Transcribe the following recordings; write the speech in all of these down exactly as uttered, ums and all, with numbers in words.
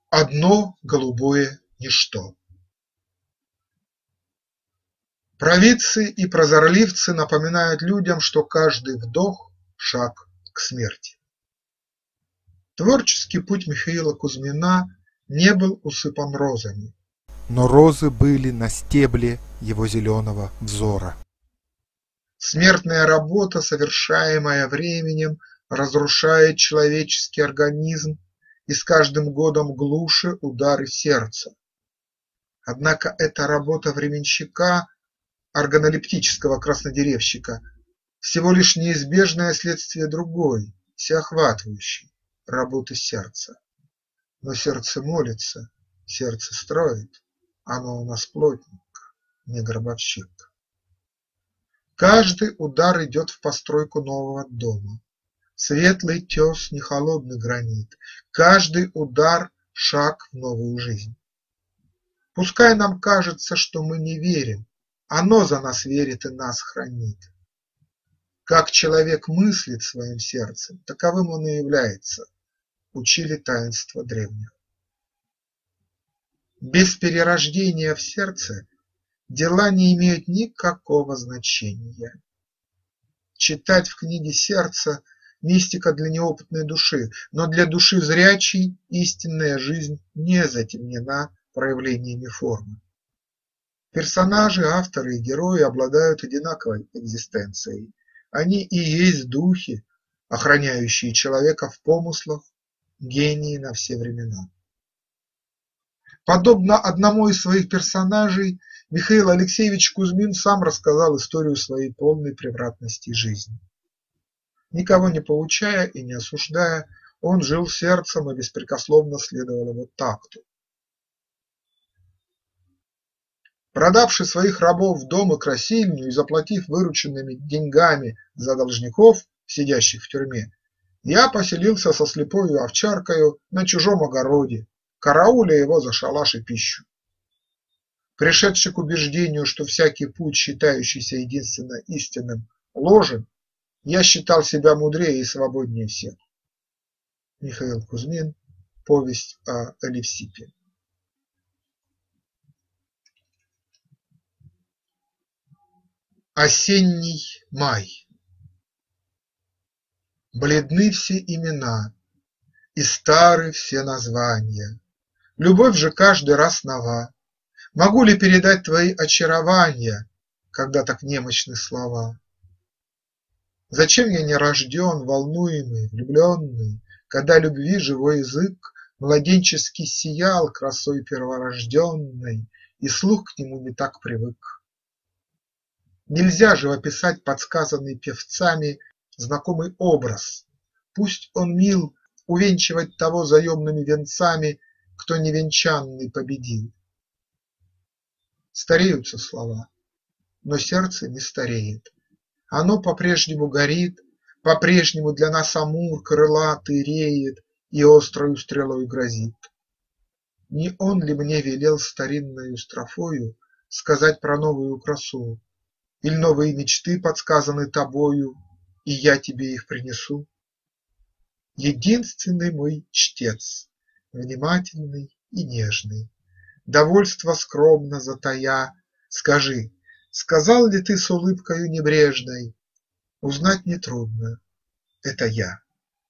Одно голубое ничто. Провидцы и прозорливцы напоминают людям, что каждый вдох – шаг к смерти. Творческий путь Михаила Кузьмина не был усыпан розами, но розы были на стебле его зеленого взора. Смертная работа, совершаемая временем, разрушает человеческий организм и с каждым годом глуше удары сердца. Однако эта работа временщика, органолептического краснодеревщика, всего лишь неизбежное следствие другой, всеохватывающей работы сердца. Но сердце молится, сердце строит, оно у нас плотник, не гробовщик. Каждый удар идет в постройку нового дома. Светлый тес, не холодный гранит. Каждый удар – шаг в новую жизнь. Пускай нам кажется, что мы не верим, оно за нас верит и нас хранит. Как человек мыслит своим сердцем, таковым он и является, учили таинства древних. Без перерождения в сердце дела не имеют никакого значения. Читать в книге сердца – мистика для неопытной души, но для души зрячей истинная жизнь не затемнена проявлениями формы. Персонажи, авторы и герои обладают одинаковой экзистенцией. Они и есть духи, охраняющие человека в помыслах, гении на все времена. Подобно одному из своих персонажей, Михаил Алексеевич Кузьмин сам рассказал историю своей полной превратности жизни. Никого не поучая и не осуждая, он жил сердцем и беспрекословно следовал его такту. Продавши своих рабов в дом и красильню и заплатив вырученными деньгами за должников, сидящих в тюрьме, я поселился со слепою овчаркою на чужом огороде, карауля его за шалаш и пищу. Пришедший к убеждению, что всякий путь, считающийся единственно истинным, ложен, я считал себя мудрее и свободнее всех. Михаил Кузьмин. Повесть о Элевсипе. Осенний май. Бледны все имена, и стары все названия. Любовь же каждый раз нова. Могу ли передать твои очарования, когда так немощны слова? Зачем я не рожден, волнуемый, влюбленный, когда любви живой язык младенчески сиял красой перворожденной, и слух к нему не так привык? Нельзя живописать подсказанный певцами знакомый образ, пусть он мил, увенчивать того заемными венцами, кто невенчанный победил. Стареются слова, но сердце не стареет. Оно по-прежнему горит, по-прежнему для нас Амур крылатый реет и острою стрелой грозит. Не он ли мне велел старинною строфою сказать про новую красу, иль новые мечты подсказаны тобою, и я тебе их принесу? Единственный мой чтец, внимательный и нежный, довольство скромно затая, скажи, сказал ли ты с улыбкою небрежной? Узнать нетрудно – это я.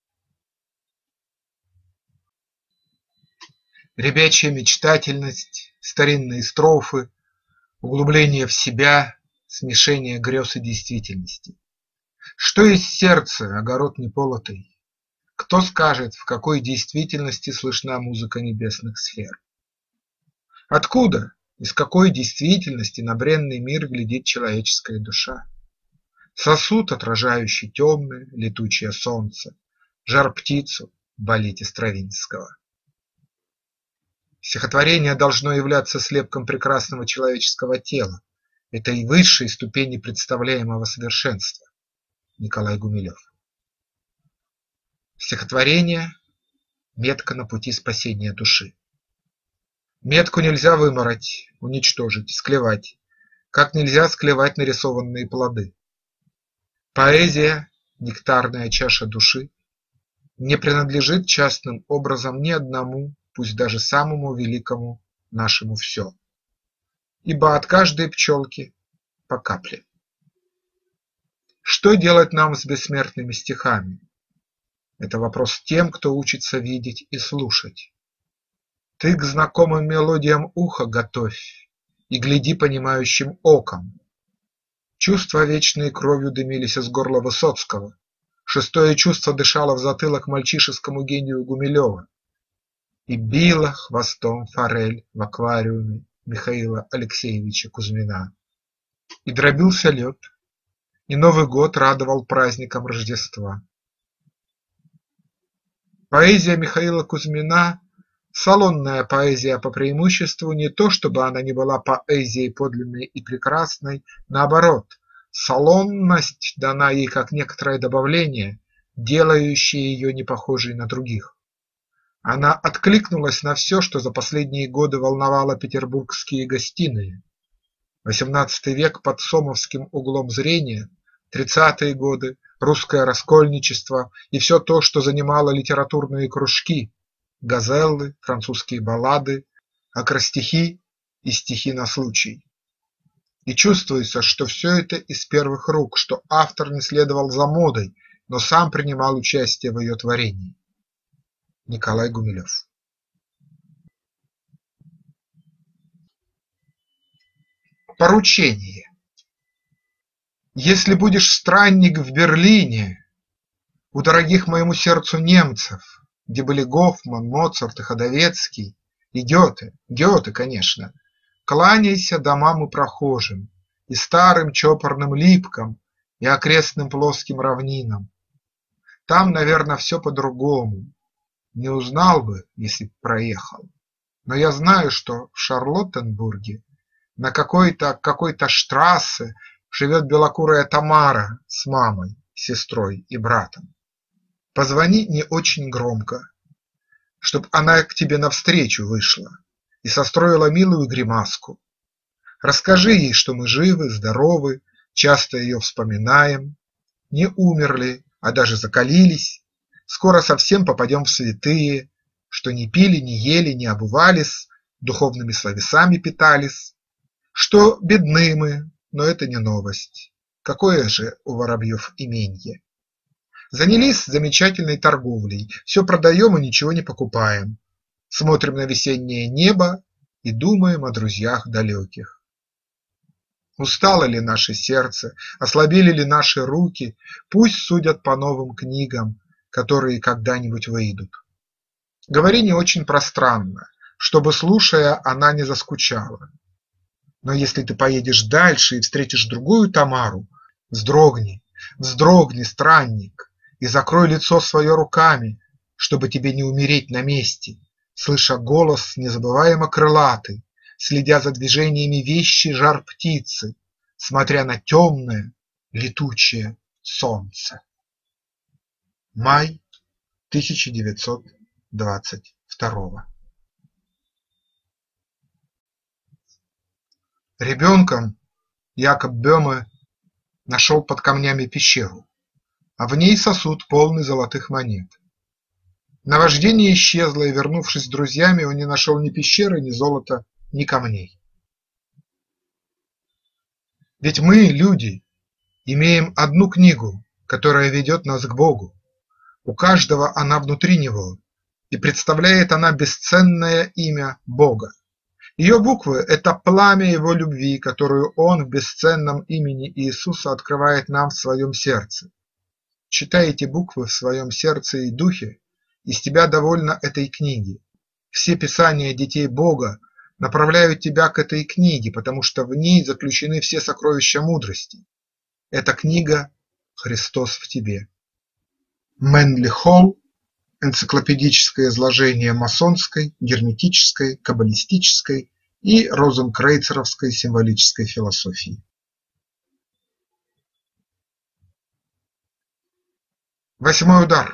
Ребячья мечтательность, старинные строфы, углубление в себя, смешение грез и действительности. Что есть сердце, огород неполотый? Кто скажет, в какой действительности слышна музыка небесных сфер? Откуда, из какой действительности на бренный мир глядит человеческая душа? Сосуд, отражающий темное, летучее солнце, жар-птицу балете Стравинского. Стихотворение должно являться слепком прекрасного человеческого тела, этой высшей ступени представляемого совершенства. Николай Гумилев. Стихотворение – метка на пути спасения души. Метку нельзя вымарать, уничтожить, склевать, как нельзя склевать нарисованные плоды. Поэзия, нектарная чаша души, не принадлежит частным образом ни одному пусть даже самому великому нашему все. Ибо от каждой пчелки по капле. Что делать нам с бессмертными стихами? Это вопрос тем, кто учится видеть и слушать. Ты к знакомым мелодиям ухо готовь и гляди понимающим оком. Чувства вечные кровью дымились из горла Высоцкого, шестое чувство дышало в затылок мальчишескому гению Гумилева, и била хвостом форель в аквариуме Михаила Алексеевича Кузьмина, и дробился лед, и Новый год радовал праздником Рождества. Поэзия Михаила Кузьмина – салонная поэзия по преимуществу, не то чтобы она не была поэзией подлинной и прекрасной, наоборот, салонность дана ей как некоторое добавление, делающее ее не похожей на других. Она откликнулась на все, что за последние годы волновало петербургские гостиные. Восемнадцатый век под сомовским углом зрения, тридцатые годы, русское раскольничество и все то, что занимало литературные кружки, газеллы, французские баллады, акростихи и стихи на случай. И чувствуется, что все это из первых рук, что автор не следовал за модой, но сам принимал участие в ее творении. Николай Гумилев. Поручение. Если будешь странник в Берлине, у дорогих моему сердцу немцев, где были Гофман, Моцарт и Ходовецкий, и Гёте, Гёте, конечно, кланяйся домам и прохожим, и старым чопорным липкам, и окрестным плоским равнинам. Там, наверное, все по-другому. Не узнал бы, если б проехал. Но я знаю, что в Шарлоттенбурге на какой-то какой-то штрассе живет белокурая Тамара с мамой, сестрой и братом. Позвони не очень громко, чтоб она к тебе навстречу вышла и состроила милую гримаску. Расскажи ей, что мы живы, здоровы, часто ее вспоминаем, не умерли, а даже закалились, скоро совсем попадем в святые, что не пили, не ели, не обувались, духовными словесами питались, что бедны мы, но это не новость. Какое же у воробьев именье? Занялись замечательной торговлей, все продаем и ничего не покупаем, смотрим на весеннее небо и думаем о друзьях далеких. Устало ли наше сердце, ослабели ли наши руки, пусть судят по новым книгам, которые когда-нибудь выйдут. Говори не очень пространно, чтобы, слушая, она не заскучала. Но если ты поедешь дальше и встретишь другую Тамару, вздрогни, вздрогни, странник, и закрой лицо свое руками, чтобы тебе не умереть на месте, слыша голос незабываемо крылатый, следя за движениями вещи жар птицы, смотря на темное, летучее солнце. Май тысяча девятьсот двадцать второго. Ребенком Якоб Бёме нашел под камнями пещеру, а в ней сосуд, полный золотых монет. Наваждение исчезло, и, вернувшись с друзьями, он не нашел ни пещеры, ни золота, ни камней. Ведь мы, люди, имеем одну книгу, которая ведет нас к Богу. У каждого она внутри него, и представляет она бесценное имя Бога. Ее буквы – это пламя Его любви, которую Он в бесценном имени Иисуса открывает нам в своем сердце. Читай эти буквы в своем сердце и духе, из тебя довольно этой книги. Все писания детей Бога направляют тебя к этой книге, потому что в ней заключены все сокровища мудрости. Эта книга – Христос в тебе. Мэнли Холл. Энциклопедическое изложение масонской, герметической, каббалистической и розенкрейцеровской символической философии. Восьмой удар.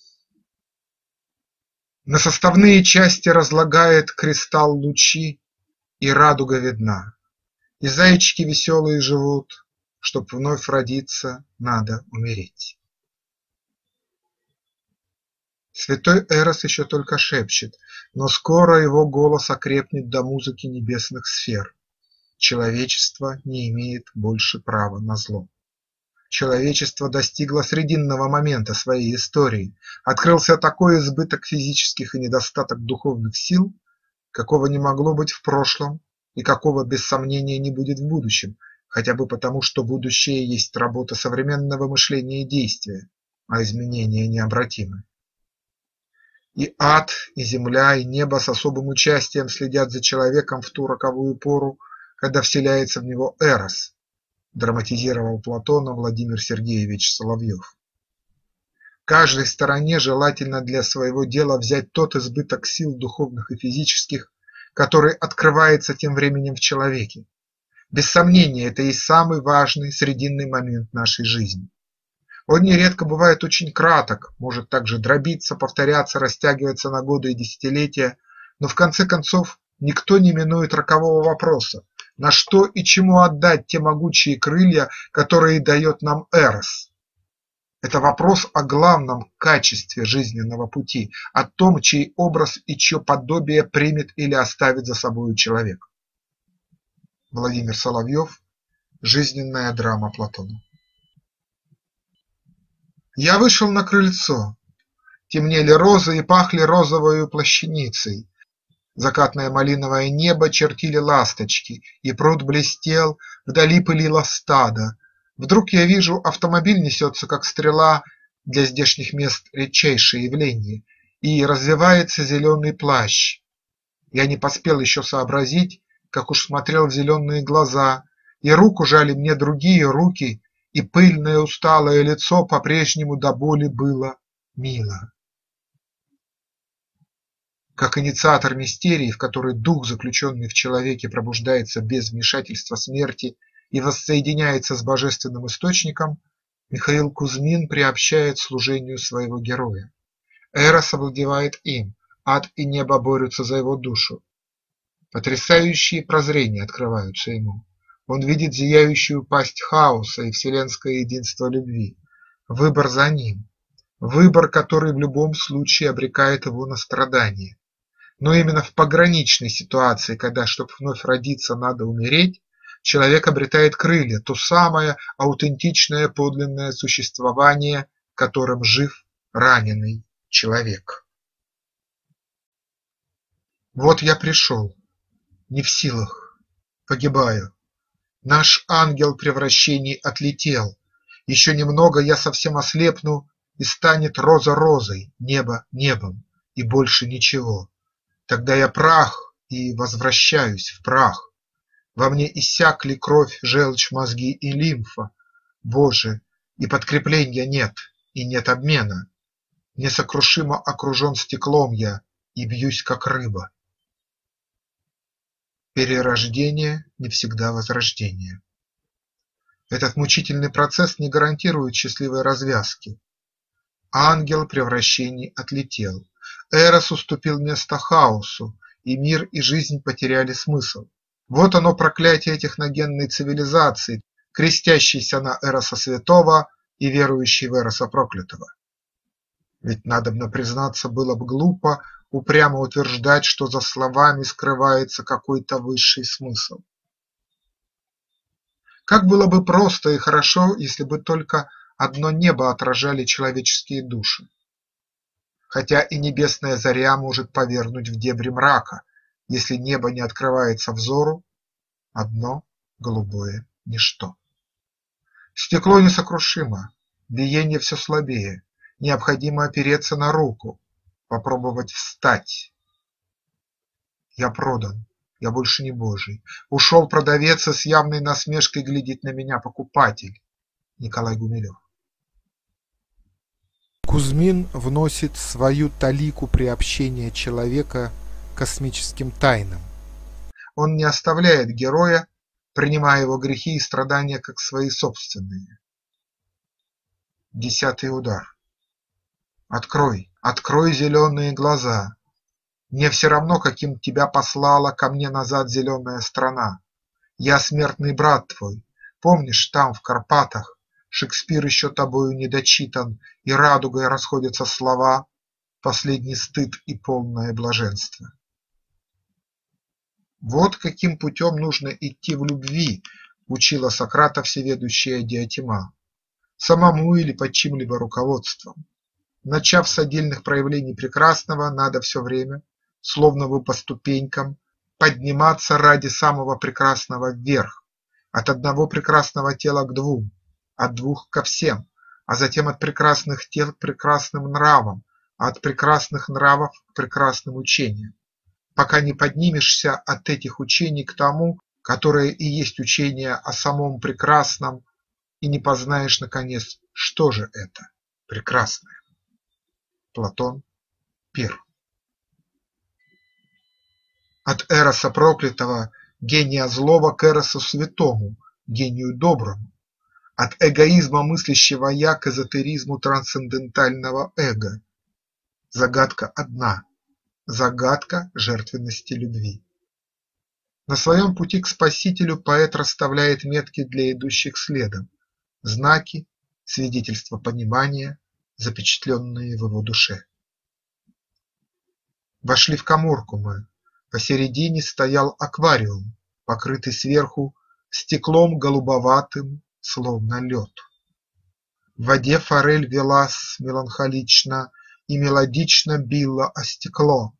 На составные части разлагает кристалл лучи, и радуга видна, и зайчики веселые живут, чтоб вновь родиться, надо умереть. Святой Эрос еще только шепчет, но скоро его голос окрепнет до музыки небесных сфер. Человечество не имеет больше права на зло. Человечество достигло срединного момента своей истории, открылся такой избыток физических и недостаток духовных сил, какого не могло быть в прошлом и какого без сомнения не будет в будущем, хотя бы потому, что будущее есть работа современного мышления и действия, а изменения необратимы. И ад, и земля, и небо с особым участием следят за человеком в ту роковую пору, когда вселяется в него Эрос, драматизировал Платона Владимир Сергеевич Соловьев. Каждой стороне желательно для своего дела взять тот избыток сил духовных и физических, который открывается тем временем в человеке. Без сомнения, это и самый важный срединный момент нашей жизни. Он нередко бывает очень краток, может также дробиться, повторяться, растягиваться на годы и десятилетия, но в конце концов никто не минует рокового вопроса: на что и чему отдать те могучие крылья, которые дает нам Эрос? Это вопрос о главном качестве жизненного пути, о том, чей образ и чье подобие примет или оставит за собою человек. Владимир Соловьев. Жизненная драма Платона. Я вышел на крыльцо. Темнели розы и пахли розовою плащаницей. Закатное малиновое небо чертили ласточки, и пруд блестел, вдали пылило стадо. Вдруг я вижу, автомобиль несется, как стрела, для здешних мест редчайшее явление, и развивается зеленый плащ. Я не поспел еще сообразить, как уж смотрел в зеленые глаза, и руку жали мне другие руки, и пыльное усталое лицо по-прежнему до боли было мило. Как инициатор мистерии, в которой дух, заключенный в человеке, пробуждается без вмешательства смерти и воссоединяется с божественным источником, Михаил Кузьмин приобщает служению своего героя. Эрос овладевает им, ад и небо борются за его душу. Потрясающие прозрения открываются ему. Он видит зияющую пасть хаоса и вселенское единство любви. Выбор за ним. Выбор, который в любом случае обрекает его на страдания. Но именно в пограничной ситуации, когда, чтобы вновь родиться, надо умереть, человек обретает крылья, то самое аутентичное подлинное существование, которым жив раненый человек. Вот я пришел, не в силах, погибаю. Наш ангел превращений отлетел. Еще немного я совсем ослепну, и станет роза розой, небо небом, и больше ничего. Тогда я прах и возвращаюсь в прах. Во мне иссякли кровь, желчь, мозги и лимфа. Боже, и подкрепления нет, и нет обмена. Несокрушимо окружен стеклом я и бьюсь, как рыба. Перерождение не всегда возрождение. Этот мучительный процесс не гарантирует счастливой развязки. Ангел превращений отлетел. Эрос уступил место хаосу, и мир и жизнь потеряли смысл. Вот оно проклятие техногенной цивилизации, крестящейся на Эроса святого и верующей в Эроса проклятого. Ведь, надобно признаться, было бы глупо упрямо утверждать, что за словами скрывается какой-то высший смысл. Как было бы просто и хорошо, если бы только одно небо отражали человеческие души. Хотя и небесная заря может повергнуть в дебри мрака, если небо не открывается взору, одно голубое ничто. Стекло несокрушимо, биение все слабее, необходимо опереться на руку, попробовать встать. Я продан, я больше не Божий. Ушел продавец, и с явной насмешкой глядит на меня покупатель. Николай Гумилев. Кузьмин вносит свою талику приобщения человека к космическим тайнам. Он не оставляет героя, принимая его грехи и страдания как свои собственные. Десятый удар. Открой, открой зеленые глаза. Мне все равно, каким тебя послала ко мне назад зеленая страна. Я смертный брат твой. Помнишь, там, в Карпатах, Шекспир еще тобою не дочитан, и радугой расходятся слова? последний стыд и полное блаженство. Вот каким путем нужно идти в любви, учила Сократа всеведущая Диотима, самому или под чьим-либо руководством. Начав с отдельных проявлений прекрасного, надо все время, словно бы по ступенькам, подниматься ради самого прекрасного вверх, от одного прекрасного тела к двум, от двух ко всем, а затем от прекрасных тел к прекрасным нравам, а от прекрасных нравов к прекрасным учениям, пока не поднимешься от этих учений к тому, которое и есть учение о самом прекрасном, и не познаешь, наконец, что же это прекрасное. Платон, Пир. От Эроса проклятого, гения злого, к Эросу святому, гению доброму, от эгоизма мыслящего я к эзотеризму трансцендентального эго. Загадка одна – загадка жертвенности любви. На своем пути к Спасителю поэт расставляет метки для идущих следом, знаки, свидетельства понимания, запечатленные в его душе. Вошли в каморку мы. Посередине стоял аквариум, покрытый сверху стеклом голубоватым, словно лед. В воде форель велась меланхолично и мелодично била о стекло.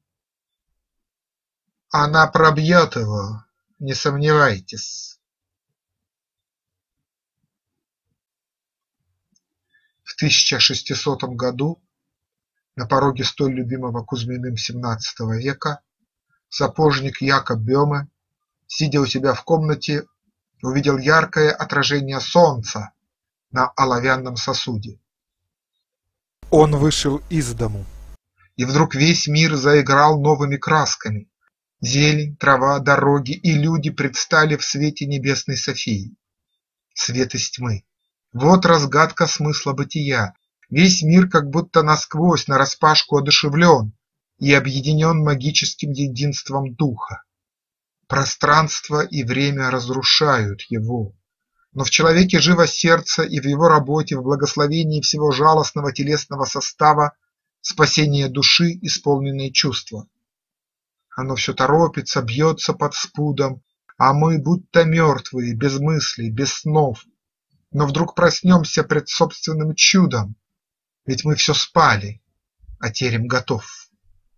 Она пробьет его, не сомневайтесь. В тысяча шестисотом году, на пороге столь любимого Кузьминым семнадцатого века, сапожник Якоб Бёме, сидя у себя в комнате, увидел яркое отражение солнца на оловянном сосуде. Он вышел из дому. И вдруг весь мир заиграл новыми красками. Зелень, трава, дороги и люди предстали в свете небесной Софии. Свет из тьмы. Вот разгадка смысла бытия. Весь мир как будто насквозь нараспашку одушевлен и объединен магическим единством духа. Пространство и время разрушают его, но в человеке живо сердце, и в его работе, в благословении всего жалостного телесного состава спасение души, исполненные чувства. Оно все торопится, бьется под спудом, а мы будто мертвые, без мыслей, без снов, но вдруг проснемся пред собственным чудом, ведь мы все спали, а терем готов.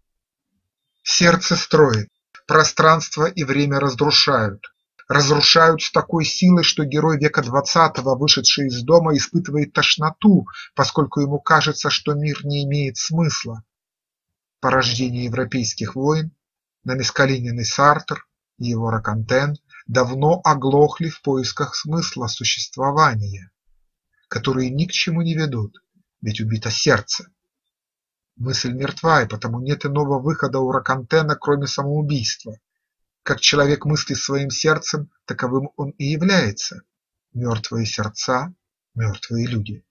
Сердце строит, пространство и время разрушают, разрушают с такой силой, что герой века двадцатого, вышедший из дома, испытывает тошноту, поскольку ему кажется, что мир не имеет смысла. Порождение европейских войн, намескалиненный Сартр и его Рокантен давно оглохли в поисках смысла существования, которые ни к чему не ведут, ведь убито сердце. Мысль мертва, и потому нет иного выхода у Рокантена, кроме самоубийства. Как человек мыслит своим сердцем, таковым он и является. Мертвые сердца, мертвые люди.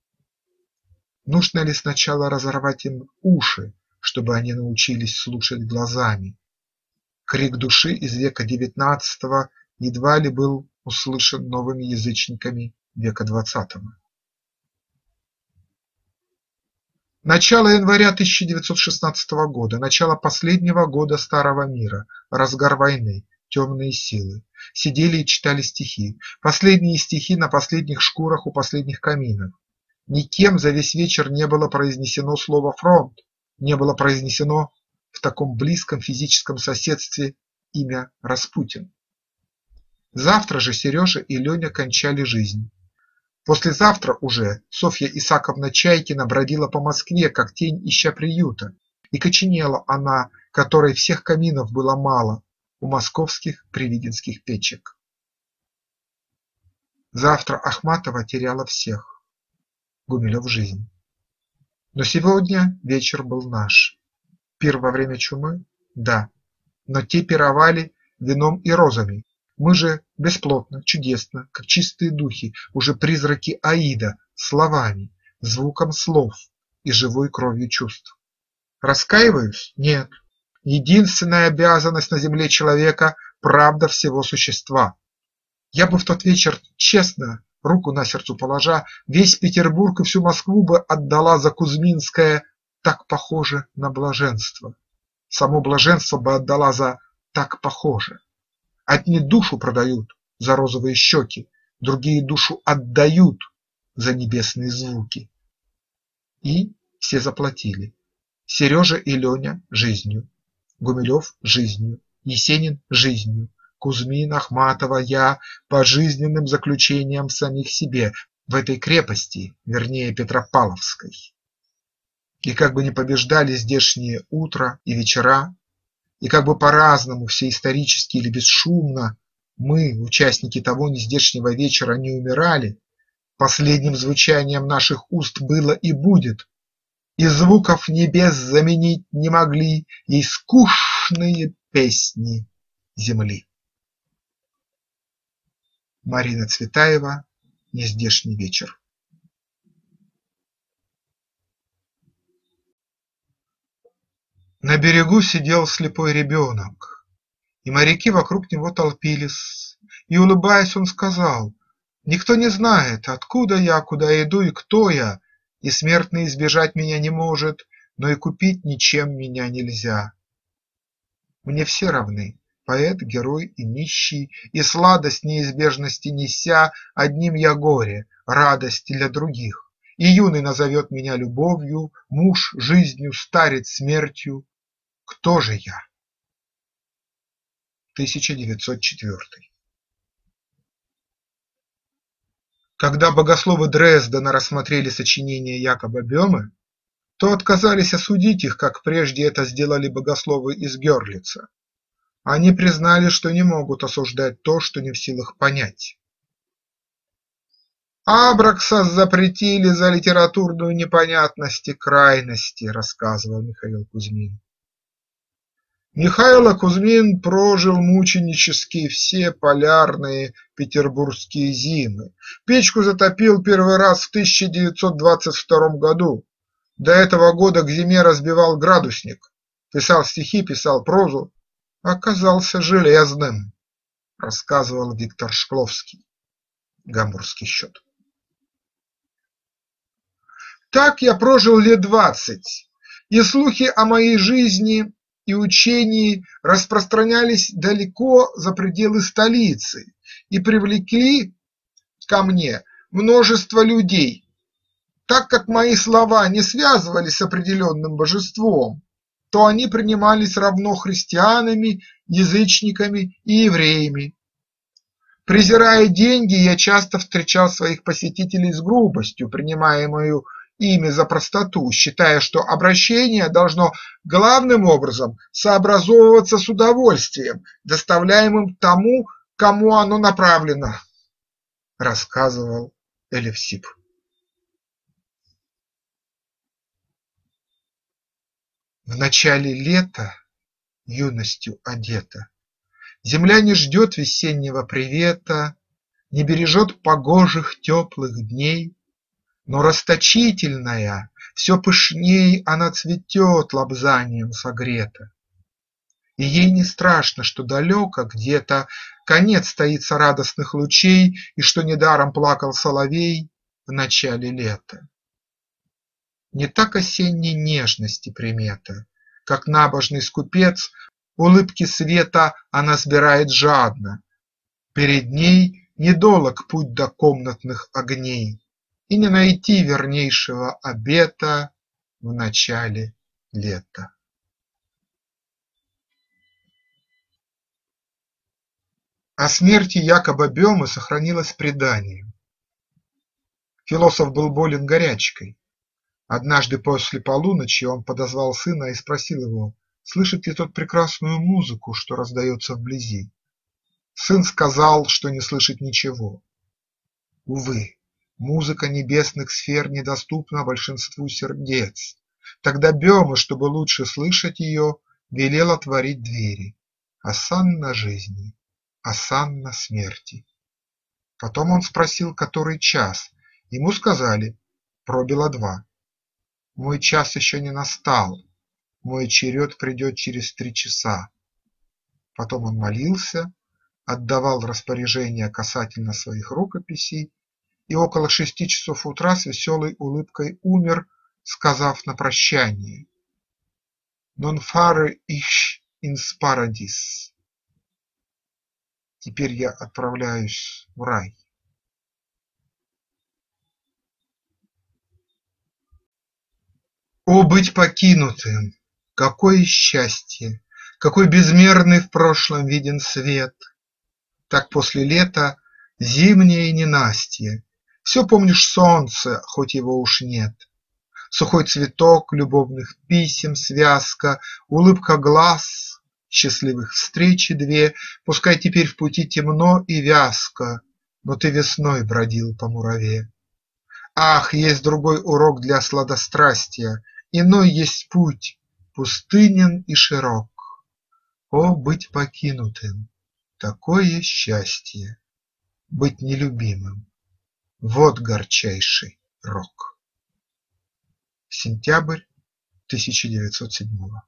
Нужно ли сначала разорвать им уши, чтобы они научились слушать глазами? Крик души из века девятнадцатого едва ли был услышан новыми язычниками века двадцатого. Начало января тысяча девятьсот шестнадцатого года, начало последнего года Старого мира, разгар войны, темные силы. Сидели и читали стихи, последние стихи на последних шкурах у последних каминов. Никем за весь вечер не было произнесено слово «фронт», не было произнесено в таком близком физическом соседстве имя Распутин. Завтра же Сережа и Леня кончали жизнь. Послезавтра уже Софья Исааковна Чайкина бродила по Москве, как тень ища приюта, и коченела она, которой всех каминов было мало у московских привиденских печек. Завтра Ахматова теряла всех, Гумилев жизнь. Но сегодня вечер был наш. Пир во время чумы? Да, но те пировали вином и розами. Мы же бесплотно, чудесно, как чистые духи, уже призраки Аида, словами, звуком слов и живой кровью чувств. Раскаиваюсь? Нет. Единственная обязанность на земле человека – правда всего существа. Я бы в тот вечер, честно, руку на сердце положа, весь Петербург и всю Москву бы отдала за Кузьминское так похоже на блаженство. Само блаженство бы отдала за «так похоже». Одни душу продают за розовые щеки, другие душу отдают за небесные звуки. И все заплатили. Сережа и Леня – жизнью, Гумилев – жизнью, Есенин – жизнью, Кузьмин, Ахматова, я – пожизненным заключением в самих себе, в этой крепости, вернее Петропавловской. И как бы ни побеждали здешние утра и вечера, и как бы по-разному, все исторически или бесшумно, мы, участники того нездешнего вечера, не умирали, последним звучанием наших уст было и будет, и звуков небес заменить не могли ей скучные песни земли. Марина Цветаева. Нездешний вечер. На берегу сидел слепой ребенок, и моряки вокруг него толпились, и, улыбаясь, он сказал: «Никто не знает, откуда я, куда иду и кто я, и смертный избежать меня не может, но и купить ничем меня нельзя. Мне все равны, поэт, герой и нищий, и сладость неизбежности неся, одним я горе, радость для других, и юный назовет меня любовью, муж жизнью, старец смертью. Кто же я?» тысяча девятьсот четвёртый. Когда богословы Дрездена рассмотрели сочинения Якоба Бёме, то отказались осудить их, как прежде это сделали богословы из Гёрлица. Они признали, что не могут осуждать то, что не в силах понять. «Абраксас запретили за литературную непонятность и крайности», рассказывал Михаил Кузьмин. Михайло Кузьмин прожил мученические все полярные петербургские зимы. Печку затопил первый раз в тысяча девятьсот двадцать втором году. До этого года к зиме разбивал градусник, писал стихи, писал прозу, оказался железным, рассказывал Виктор Шкловский. Гамбургский счет. Так я прожил лет двадцать, и слухи о моей жизни и учении распространялись далеко за пределы столицы и привлекли ко мне множество людей. Так как мои слова не связывались с определенным божеством, то они принимались равно христианами, язычниками и евреями. Презирая деньги, я часто встречал своих посетителей с грубостью, принимаемую ими за простоту, считая, что обращение должно главным образом сообразовываться с удовольствием, доставляемым тому, кому оно направлено, рассказывал Элевсип. В начале лета, юностью одета, земля не ждет весеннего привета, не бережет погожих теплых дней, но расточительная, все пышней она цветет, лобзанием согрета. И ей не страшно, что далеко где-то конец таится радостных лучей, и что недаром плакал соловей в начале лета. Не так осенней нежности примета, как набожный скупец, улыбки света она сбирает жадно. Перед ней недолог путь до комнатных огней, и не найти вернейшего обета в начале лета. О смерти Якоба Бёмы сохранилось предание. Философ был болен горячкой. Однажды после полуночи он подозвал сына и спросил его, слышит ли тот прекрасную музыку, что раздается вблизи. Сын сказал, что не слышит ничего. Увы, музыка небесных сфер недоступна большинству сердец. Тогда Бёма, чтобы лучше слышать ее, велел отворить двери. Осанна жизни, осанна смерти. Потом он спросил, который час. Ему сказали, пробило два. Мой час еще не настал, мой черед придет через три часа. Потом он молился, отдавал распоряжения касательно своих рукописей и около шести часов утра с веселой улыбкой умер, сказав на прощание: «Non fahre ich ins Paradies» – «Теперь я отправляюсь в рай». О, быть покинутым! Какое счастье! Какой безмерный в прошлом виден свет! Так после лета зимнее ненастье, все помнишь солнце, хоть его уж нет. Сухой цветок, любовных писем связка, улыбка глаз, счастливых встреч две. Пускай теперь в пути темно и вязко, но ты весной бродил по мураве. Ах, есть другой урок для сладострастия, иной есть путь, пустынен и широк. О, быть покинутым! Такое счастье! Быть нелюбимым – вот горчайший рок. Сентябрь тысяча девятьсот седьмого.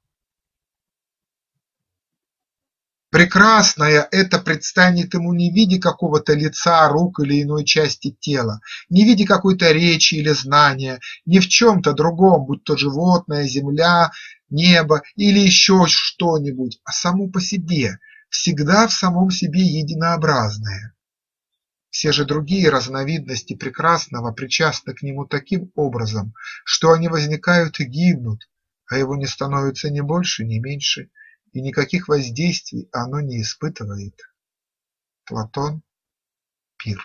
Прекрасное это предстанет ему не в виде какого-то лица, рук или иной части тела, не в виде какой-то речи или знания, не в чем-то другом, будь то животное, земля, небо или еще что-нибудь, а само по себе, всегда в самом себе единообразное. Все же другие разновидности прекрасного причастны к нему таким образом, что они возникают и гибнут, а его не становится ни больше, ни меньше, и никаких воздействий оно не испытывает. Платон, Пир.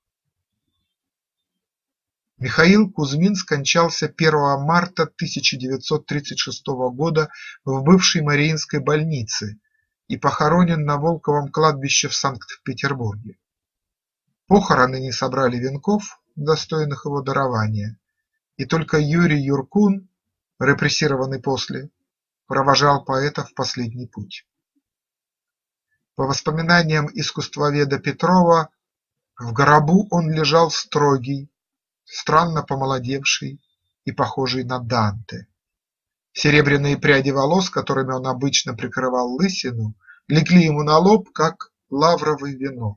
Михаил Кузьмин скончался первого марта тысяча девятьсот тридцать шестого года в бывшей Мариинской больнице и похоронен на Волковом кладбище в Санкт-Петербурге. Похороны не собрали венков, достойных его дарования, и только Юрий Юркун, репрессированный после, провожал поэта в последний путь. По воспоминаниям искусствоведа Петрова, в гробу он лежал строгий, странно помолодевший и похожий на Данте. Серебряные пряди волос, которыми он обычно прикрывал лысину, легли ему на лоб, как лавровый венок.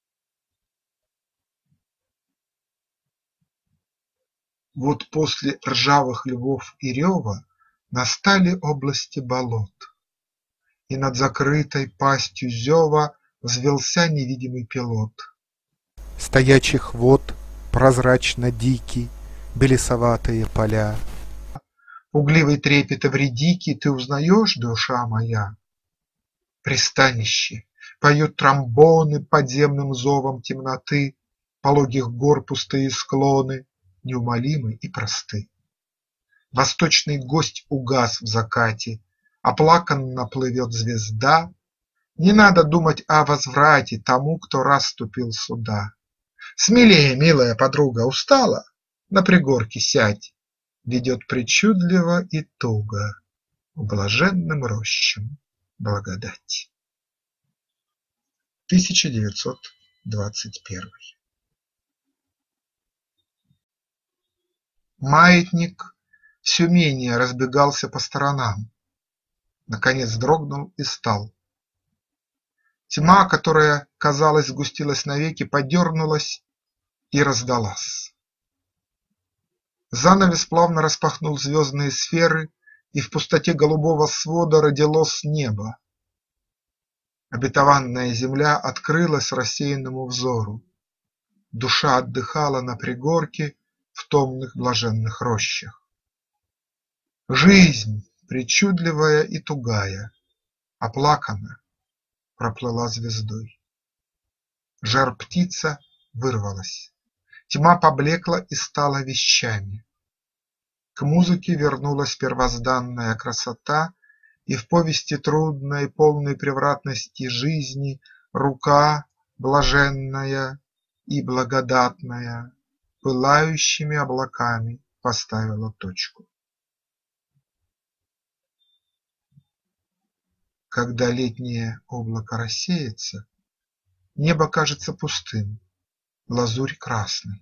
Вот после ржавых львов и рева настали области болот, и над закрытой пастью зева взвился невидимый пилот. Стоячих вод прозрачно-дикий, белесоватые поля. Пугливый трепет Эвридики ты узнаешь, душа моя? Пристанище, поют тромбоны подземным зовом темноты, пологих гор пустые склоны, неумолимы и просты. Восточный гость угас в закате, оплаканно плывет звезда. Не надо думать о возврате тому, кто раз ступил сюда. Смелее, милая подруга, устала? На пригорке сядь, ведет причудливо и туго к блаженным рощам благодать. тысяча девятьсот двадцать первый. Маятник все менее разбегался по сторонам, наконец дрогнул и стал. Тьма, которая, казалось, сгустилась навеки, подернулась и раздалась. Занавес плавно распахнул звездные сферы, и в пустоте голубого свода родилось небо. Обетованная земля открылась рассеянному взору. Душа отдыхала на пригорке в томных блаженных рощах. Жизнь, причудливая и тугая, оплакана, проплыла звездой. Жар-птица вырвалась, тьма поблекла и стала вещами. К музыке вернулась первозданная красота, и в повести трудной, полной превратности жизни рука блаженная и благодатная пылающими облаками поставила точку. Когда летнее облако рассеется, небо кажется пустым, лазурь красной.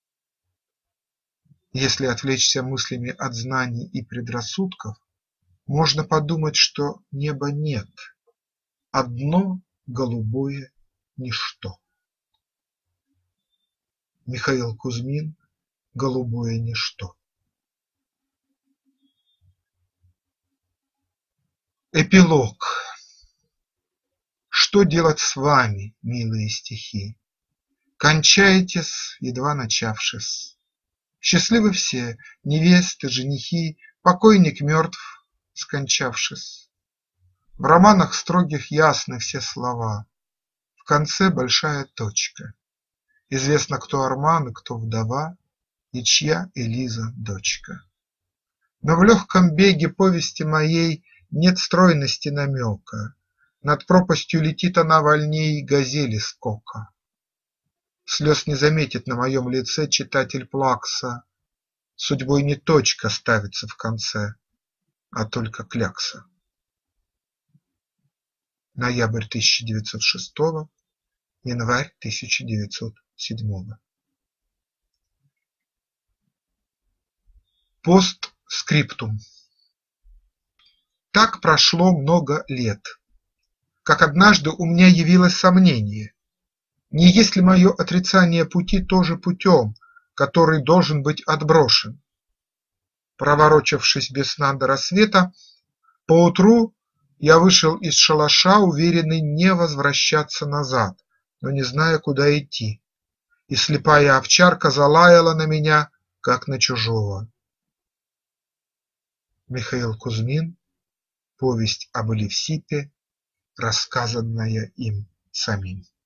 Если отвлечься мыслями от знаний и предрассудков, можно подумать, что неба нет, одно голубое ничто. Михаил Кузьмин, «Голубое ничто». Эпилог. Что делать с вами, милые стихи? Кончаете-с, едва начавшись. Счастливы все, невесты, женихи, покойник мертв, скончавшись. В романах строгих ясны все слова, в конце большая точка. Известно, кто Арман и кто вдова, и чья Элиза дочка. Но в легком беге повести моей нет стройности намека, над пропастью летит она вольней газели скока. Слез не заметит на моем лице читатель Плакса, судьбой не точка ставится в конце, а только клякса. Ноябрь тысяча девятьсот шестого, январь тысяча девятьсот седьмого. Постскриптум. Так прошло много лет, как однажды у меня явилось сомнение, не есть ли мое отрицание пути тоже путем, который должен быть отброшен. Проворочившись без сна до рассвета, поутру я вышел из шалаша, уверенный не возвращаться назад, но не зная, куда идти, и слепая овчарка залаяла на меня, как на чужого. Михаил Кузьмин. Повесть об Элевсипе, рассказанная им самим.